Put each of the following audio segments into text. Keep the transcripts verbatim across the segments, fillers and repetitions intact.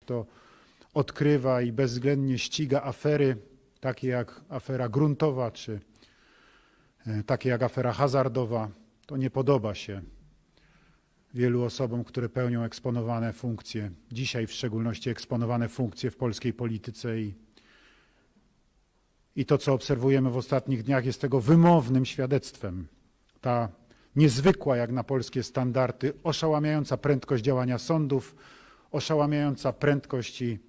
kto odkrywa i bezwzględnie ściga afery, takie jak afera gruntowa, czy takie jak afera hazardowa, to nie podoba się wielu osobom, które pełnią eksponowane funkcje, dzisiaj w szczególności eksponowane funkcje w polskiej polityce i, i to, co obserwujemy w ostatnich dniach, jest tego wymownym świadectwem. Ta niezwykła jak na polskie standardy, oszałamiająca prędkość działania sądów, oszałamiająca prędkość i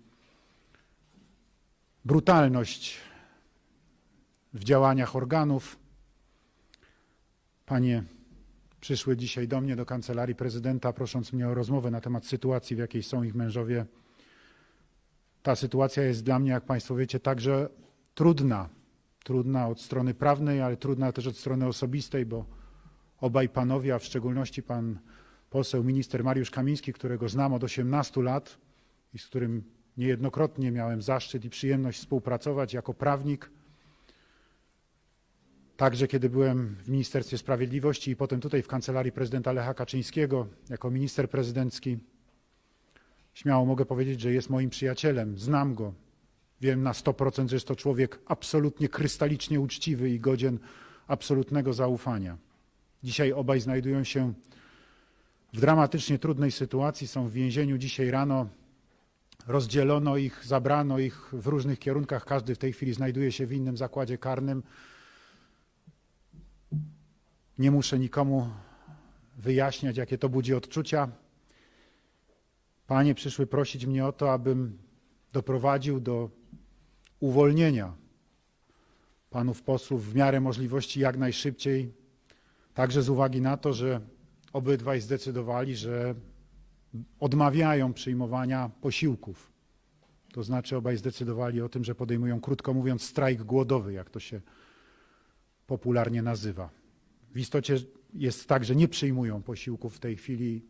brutalność w działaniach organów. Panie przyszły dzisiaj do mnie, do kancelarii prezydenta, prosząc mnie o rozmowę na temat sytuacji, w jakiej są ich mężowie. Ta sytuacja jest dla mnie, jak Państwo wiecie, także trudna. Trudna od strony prawnej, ale trudna też od strony osobistej, bo obaj panowie, a w szczególności pan poseł, minister Mariusz Kamiński, którego znam od osiemnastu lat i z którym niejednokrotnie miałem zaszczyt i przyjemność współpracować jako prawnik, także kiedy byłem w Ministerstwie Sprawiedliwości i potem tutaj w Kancelarii Prezydenta Lecha Kaczyńskiego jako minister prezydencki. Śmiało mogę powiedzieć, że jest moim przyjacielem, znam go. Wiem na sto procent, że jest to człowiek absolutnie krystalicznie uczciwy i godzien absolutnego zaufania. Dzisiaj obaj znajdują się w dramatycznie trudnej sytuacji, są w więzieniu. Dzisiaj rano rozdzielono ich, zabrano ich w różnych kierunkach. Każdy w tej chwili znajduje się w innym zakładzie karnym. Nie muszę nikomu wyjaśniać, jakie to budzi odczucia. Panie przyszły prosić mnie o to, abym doprowadził do uwolnienia panów posłów w miarę możliwości jak najszybciej, także z uwagi na to, że obydwaj zdecydowali, że odmawiają przyjmowania posiłków. To znaczy obaj zdecydowali o tym, że podejmują, krótko mówiąc, strajk głodowy, jak to się popularnie nazywa. W istocie jest tak, że nie przyjmują posiłków w tej chwili.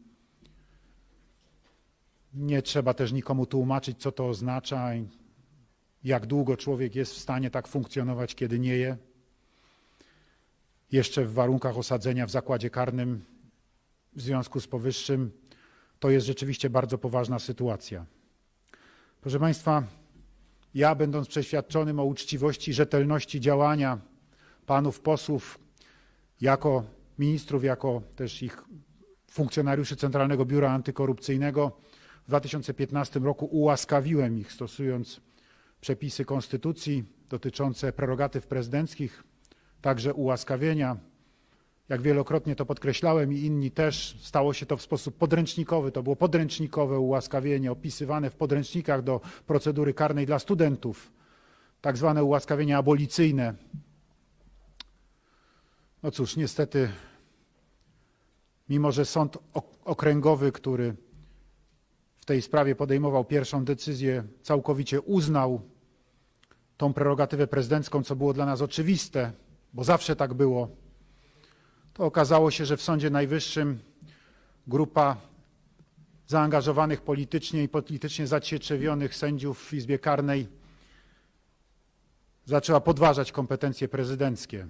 Nie trzeba też nikomu tłumaczyć, co to oznacza i jak długo człowiek jest w stanie tak funkcjonować, kiedy nie je. Jeszcze w warunkach osadzenia w zakładzie karnym w związku z powyższym to jest rzeczywiście bardzo poważna sytuacja. Proszę Państwa, ja będąc przeświadczonym o uczciwości i rzetelności działania panów posłów jako ministrów, jako też ich funkcjonariuszy Centralnego Biura Antykorupcyjnego w dwa tysiące piętnastym roku ułaskawiłem ich, stosując przepisy konstytucji dotyczące prerogatyw prezydenckich, także ułaskawienia. Jak wielokrotnie to podkreślałem i inni też, stało się to w sposób podręcznikowy. To było podręcznikowe ułaskawienie opisywane w podręcznikach do procedury karnej dla studentów, tak zwane ułaskawienie abolicyjne. No cóż, niestety, mimo że sąd okręgowy, który w tej sprawie podejmował pierwszą decyzję, całkowicie uznał tą prerogatywę prezydencką, co było dla nas oczywiste, bo zawsze tak było, to okazało się, że w Sądzie Najwyższym grupa zaangażowanych politycznie i politycznie zacietrzewionych sędziów w Izbie Karnej zaczęła podważać kompetencje prezydenckie.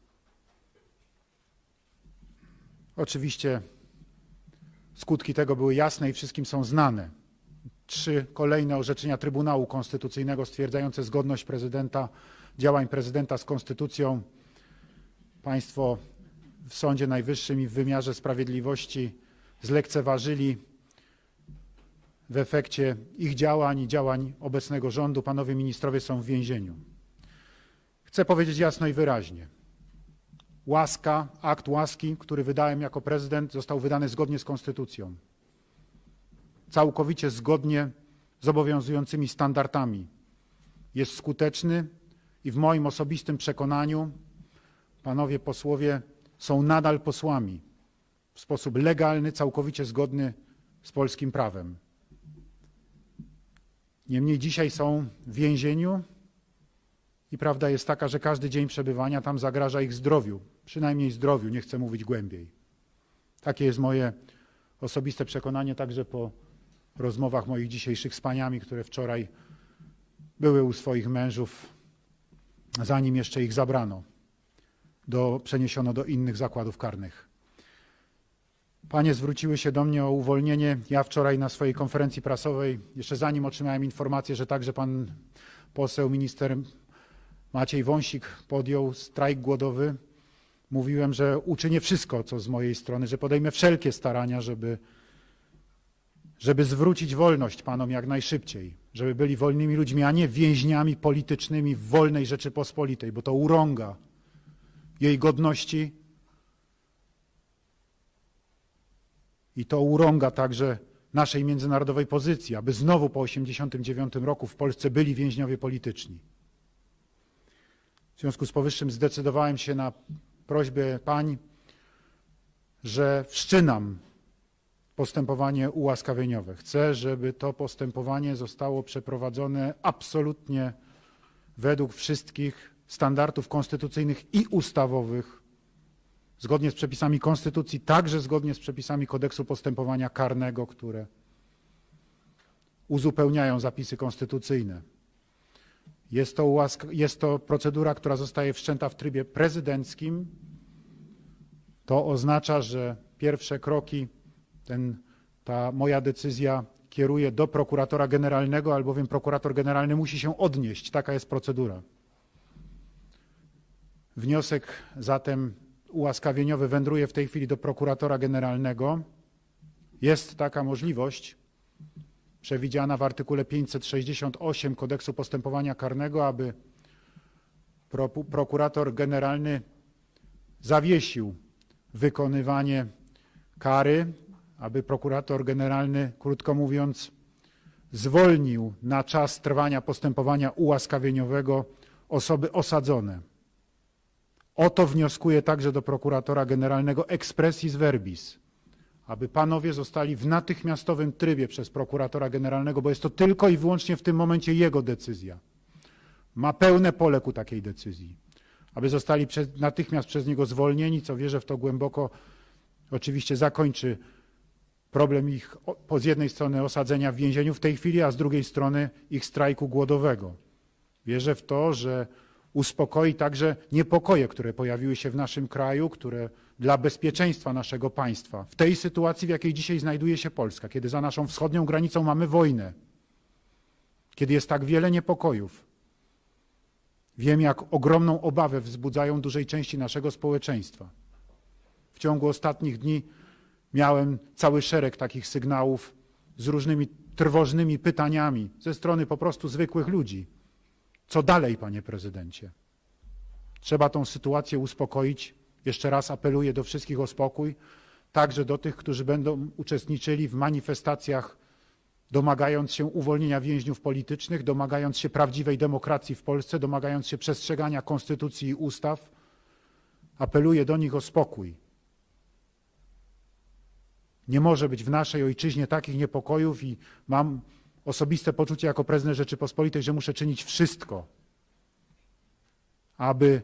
Oczywiście skutki tego były jasne i wszystkim są znane. Trzy kolejne orzeczenia Trybunału Konstytucyjnego stwierdzające zgodność prezydenta, działań prezydenta z konstytucją. Państwo w Sądzie Najwyższym i w wymiarze sprawiedliwości zlekceważyli w efekcie ich działań i działań obecnego rządu. Panowie ministrowie są w więzieniu. Chcę powiedzieć jasno i wyraźnie. Łaska, akt łaski, który wydałem jako prezydent, został wydany zgodnie z konstytucją. Całkowicie zgodnie z obowiązującymi standardami. Jest skuteczny i w moim osobistym przekonaniu panowie posłowie są nadal posłami w sposób legalny, całkowicie zgodny z polskim prawem. Niemniej dzisiaj są w więzieniu i prawda jest taka, że każdy dzień przebywania tam zagraża ich zdrowiu, przynajmniej zdrowiu, nie chcę mówić głębiej. Takie jest moje osobiste przekonanie, także po rozmowach moich dzisiejszych z paniami, które wczoraj były u swoich mężów, zanim jeszcze ich zabrano, do, przeniesiono do innych zakładów karnych. Panie zwróciły się do mnie o uwolnienie. Ja wczoraj na swojej konferencji prasowej, jeszcze zanim otrzymałem informację, że także pan poseł, minister Maciej Wąsik podjął strajk głodowy, mówiłem, że uczynię wszystko, co z mojej strony, że podejmę wszelkie starania, żeby, żeby zwrócić wolność panom jak najszybciej, żeby byli wolnymi ludźmi, a nie więźniami politycznymi w wolnej Rzeczypospolitej, bo to urąga jej godności i to urąga także naszej międzynarodowej pozycji, aby znowu po osiemdziesiątym dziewiątym roku w Polsce byli więźniowie polityczni. W związku z powyższym zdecydowałem się na prośbę pań, że wszczynam postępowanie ułaskawieniowe. Chcę, żeby to postępowanie zostało przeprowadzone absolutnie według wszystkich standardów konstytucyjnych i ustawowych, zgodnie z przepisami konstytucji, także zgodnie z przepisami kodeksu postępowania karnego, które uzupełniają zapisy konstytucyjne. Jest to, ułask- jest to procedura, która zostaje wszczęta w trybie prezydenckim. To oznacza, że pierwsze kroki, ten, ta moja decyzja kieruje do prokuratora generalnego, albowiem prokurator generalny musi się odnieść. Taka jest procedura. Wniosek zatem ułaskawieniowy wędruje w tej chwili do prokuratora generalnego. Jest taka możliwość przewidziana w artykule pięćset sześćdziesiąt osiem Kodeksu Postępowania Karnego, aby pro, prokurator generalny zawiesił wykonywanie kary, aby prokurator generalny, krótko mówiąc, zwolnił na czas trwania postępowania ułaskawieniowego osoby osadzone. O to wnioskuję także do prokuratora generalnego expressis verbis, aby panowie zostali w natychmiastowym trybie przez prokuratora generalnego, bo jest to tylko i wyłącznie w tym momencie jego decyzja. Ma pełne pole ku takiej decyzji. Aby zostali przez, natychmiast przez niego zwolnieni, co wierzę w to głęboko, oczywiście zakończy problem ich po z jednej strony osadzenia w więzieniu w tej chwili, a z drugiej strony ich strajku głodowego. Wierzę w to, że uspokoi także niepokoje, które pojawiły się w naszym kraju, które dla bezpieczeństwa naszego państwa, w tej sytuacji, w jakiej dzisiaj znajduje się Polska, kiedy za naszą wschodnią granicą mamy wojnę, kiedy jest tak wiele niepokojów. Wiem, jak ogromną obawę wzbudzają dużej części naszego społeczeństwa. W ciągu ostatnich dni miałem cały szereg takich sygnałów z różnymi trwożnymi pytaniami ze strony po prostu zwykłych ludzi. Co dalej, panie prezydencie? Trzeba tą sytuację uspokoić. Jeszcze raz apeluję do wszystkich o spokój, także do tych, którzy będą uczestniczyli w manifestacjach, domagając się uwolnienia więźniów politycznych, domagając się prawdziwej demokracji w Polsce, domagając się przestrzegania konstytucji i ustaw. Apeluję do nich o spokój. Nie może być w naszej ojczyźnie takich niepokojów i mam osobiste poczucie jako prezydent Rzeczypospolitej, że muszę czynić wszystko, aby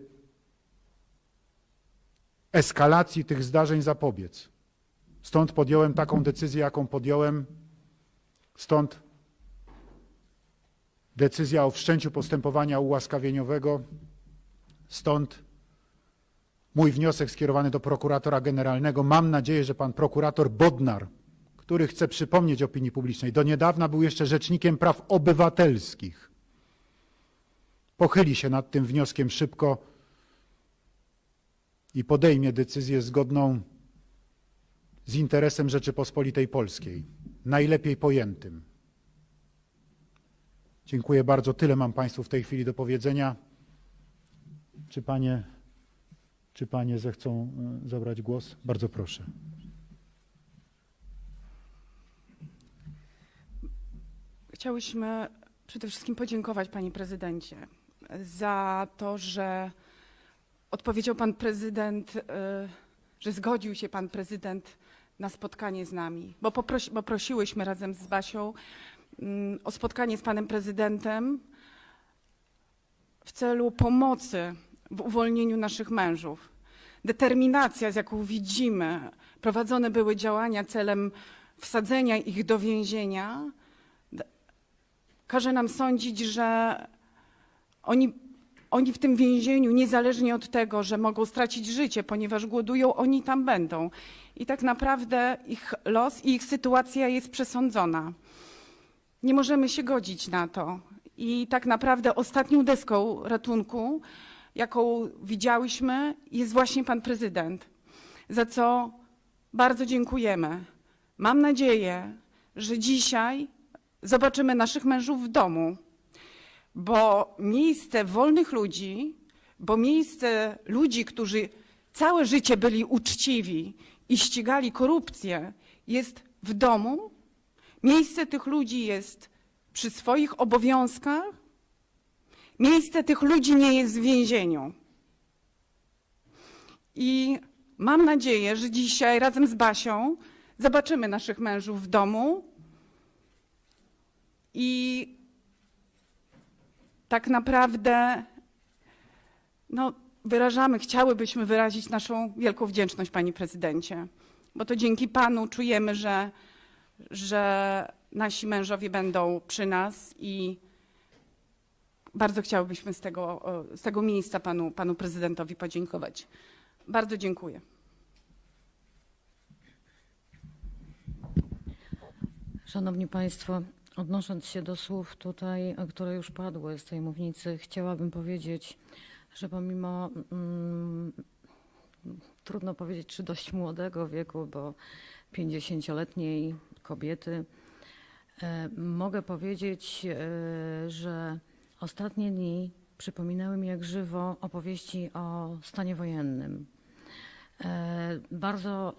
eskalacji tych zdarzeń zapobiec. Stąd podjąłem taką decyzję, jaką podjąłem. Stąd decyzja o wszczęciu postępowania ułaskawieniowego. Stąd mój wniosek skierowany do prokuratora generalnego. Mam nadzieję, że pan prokurator Bodnar, który, chcę przypomnieć opinii publicznej, do niedawna był jeszcze rzecznikiem praw obywatelskich, pochyli się nad tym wnioskiem szybko i podejmie decyzję zgodną z interesem Rzeczypospolitej Polskiej, najlepiej pojętym. Dziękuję bardzo. Tyle mam państwu w tej chwili do powiedzenia. Czy panie, czy panie zechcą zabrać głos? Bardzo proszę. Chciałyśmy przede wszystkim podziękować panie prezydencie za to, że odpowiedział pan prezydent, że zgodził się pan prezydent na spotkanie z nami, bo, poprosi, bo prosiłyśmy razem z Basią o spotkanie z panem prezydentem w celu pomocy w uwolnieniu naszych mężów. Determinacja, z jaką widzimy, prowadzone były działania celem wsadzenia ich do więzienia, każe nam sądzić, że oni Oni w tym więzieniu, niezależnie od tego, że mogą stracić życie, ponieważ głodują, oni tam będą. I tak naprawdę ich los i ich sytuacja jest przesądzona. Nie możemy się godzić na to. I tak naprawdę ostatnią deską ratunku, jaką widziałyśmy, jest właśnie pan prezydent, za co bardzo dziękujemy. Mam nadzieję, że dzisiaj zobaczymy naszych mężów w domu, bo miejsce wolnych ludzi, bo miejsce ludzi, którzy całe życie byli uczciwi i ścigali korupcję, jest w domu. Miejsce tych ludzi jest przy swoich obowiązkach. Miejsce tych ludzi nie jest w więzieniu. I mam nadzieję, że dzisiaj razem z Basią zobaczymy naszych mężów w domu i tak naprawdę no, wyrażamy, chciałybyśmy wyrazić naszą wielką wdzięczność, panie prezydencie, bo to dzięki panu czujemy, że, że nasi mężowie będą przy nas i bardzo chciałybyśmy z tego, z tego miejsca panu, panu prezydentowi podziękować. Bardzo dziękuję. Szanowni Państwo, odnosząc się do słów tutaj, które już padły z tej mównicy, chciałabym powiedzieć, że pomimo, mm, trudno powiedzieć, czy dość młodego wieku, bo pięćdziesięcioletniej kobiety, e, mogę powiedzieć, e, że ostatnie dni przypominały mi jak żywo opowieści o stanie wojennym. E, bardzo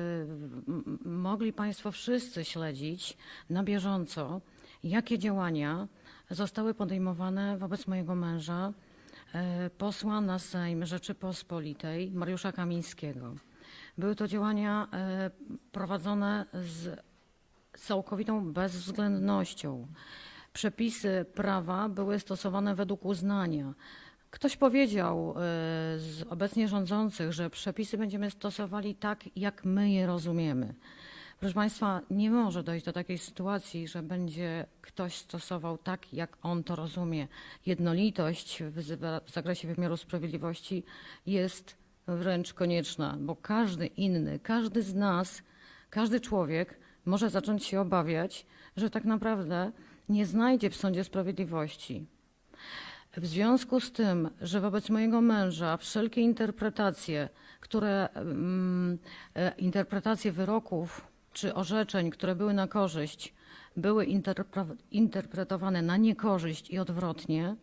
e, mogli Państwo wszyscy śledzić na bieżąco, jakie działania zostały podejmowane wobec mojego męża, e, posła na Sejm Rzeczypospolitej Mariusza Kamińskiego. Były to działania e, prowadzone z całkowitą bezwzględnością. Przepisy prawa były stosowane według uznania. Ktoś powiedział z obecnie rządzących, że przepisy będziemy stosowali tak, jak my je rozumiemy. Proszę Państwa, nie może dojść do takiej sytuacji, że będzie ktoś stosował tak, jak on to rozumie. Jednolitość w, w zakresie wymiaru sprawiedliwości jest wręcz konieczna, bo każdy inny, każdy z nas, każdy człowiek może zacząć się obawiać, że tak naprawdę nie znajdzie w sądzie sprawiedliwości. W związku z tym, że wobec mojego męża wszelkie interpretacje, które, mm, interpretacje wyroków czy orzeczeń, które były na korzyść, były interpre- interpretowane na niekorzyść i odwrotnie,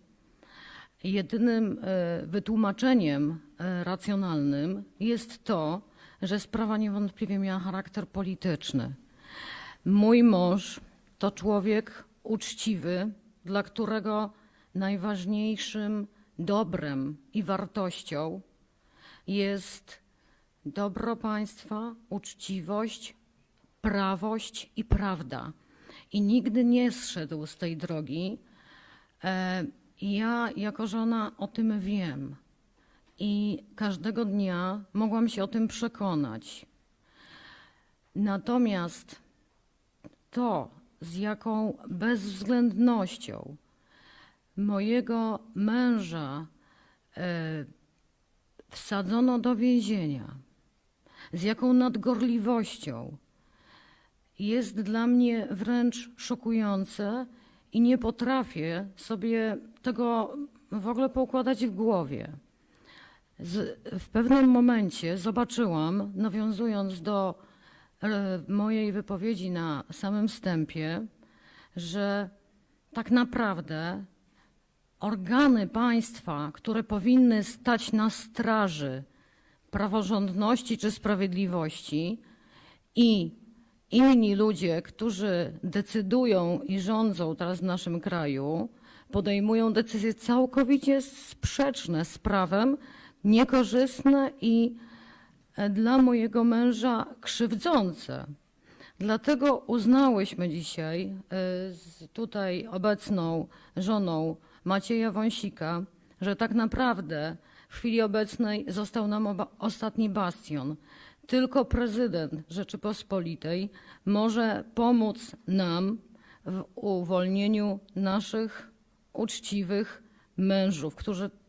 jedynym wytłumaczeniem racjonalnym jest to, że sprawa niewątpliwie miała charakter polityczny. Mój mąż to człowiek uczciwy, dla którego najważniejszym dobrem i wartością jest dobro państwa, uczciwość, prawość i prawda. I nigdy nie zszedł z tej drogi. Ja jako żona o tym wiem i każdego dnia mogłam się o tym przekonać. Natomiast to, z jaką bezwzględnością mojego męża e, wsadzono do więzienia, z jaką nadgorliwością, jest dla mnie wręcz szokujące i nie potrafię sobie tego w ogóle poukładać w głowie. Z, w pewnym momencie zobaczyłam, nawiązując do e, mojej wypowiedzi na samym wstępie, że tak naprawdę organy państwa, które powinny stać na straży praworządności czy sprawiedliwości i inni ludzie, którzy decydują i rządzą teraz w naszym kraju, podejmują decyzje całkowicie sprzeczne z prawem, niekorzystne i dla mojego męża krzywdzące. Dlatego uznałyśmy dzisiaj z tutaj obecną żoną Macieja Wąsika, że tak naprawdę w chwili obecnej został nam ostatni bastion. Tylko prezydent Rzeczypospolitej może pomóc nam w uwolnieniu naszych uczciwych mężów, którzy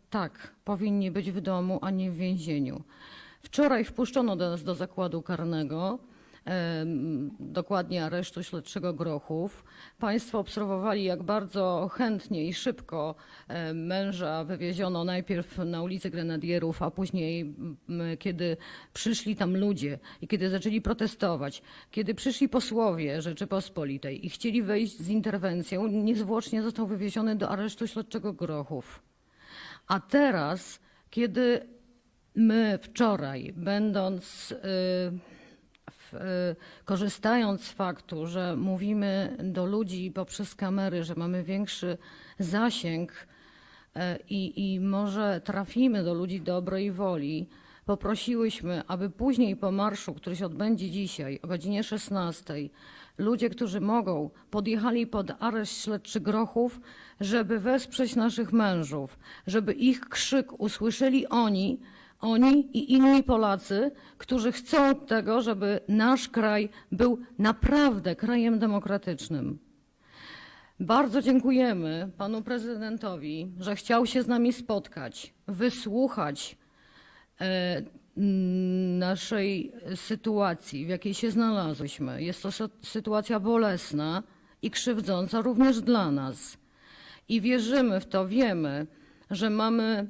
Tak, powinni być w domu, a nie w więzieniu. Wczoraj wpuszczono do nas do zakładu karnego, e, dokładnie aresztu śledczego Grochów. Państwo obserwowali, jak bardzo chętnie i szybko e, męża wywieziono najpierw na ulicę Grenadierów, a później, m, kiedy przyszli tam ludzie i kiedy zaczęli protestować, kiedy przyszli posłowie Rzeczypospolitej i chcieli wejść z interwencją, niezwłocznie został wywieziony do aresztu śledczego Grochów. A teraz, kiedy my wczoraj, będąc, y, w, y, korzystając z faktu, że mówimy do ludzi poprzez kamery, że mamy większy zasięg y, i, i może trafimy do ludzi dobrej woli, poprosiłyśmy, aby później po marszu, który się odbędzie dzisiaj o godzinie szesnastej, ludzie, którzy mogą, podjechali pod areszt śledczy Grochów, żeby wesprzeć naszych mężów, żeby ich krzyk usłyszeli oni, oni i inni Polacy, którzy chcą tego, żeby nasz kraj był naprawdę krajem demokratycznym. Bardzo dziękujemy panu prezydentowi, że chciał się z nami spotkać, wysłuchać e, naszej sytuacji, w jakiej się znalazłyśmy. Jest to sytuacja bolesna i krzywdząca również dla nas. I wierzymy w to, wiemy, że mamy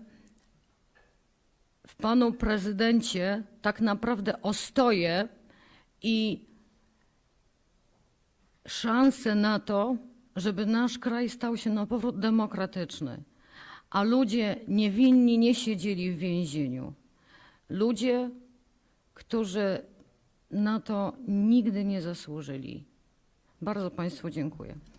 w panu prezydencie tak naprawdę ostoję i szansę na to, żeby nasz kraj stał się na powrót demokratyczny, a ludzie niewinni nie siedzieli w więzieniu. Ludzie, którzy na to nigdy nie zasłużyli. Bardzo państwu dziękuję.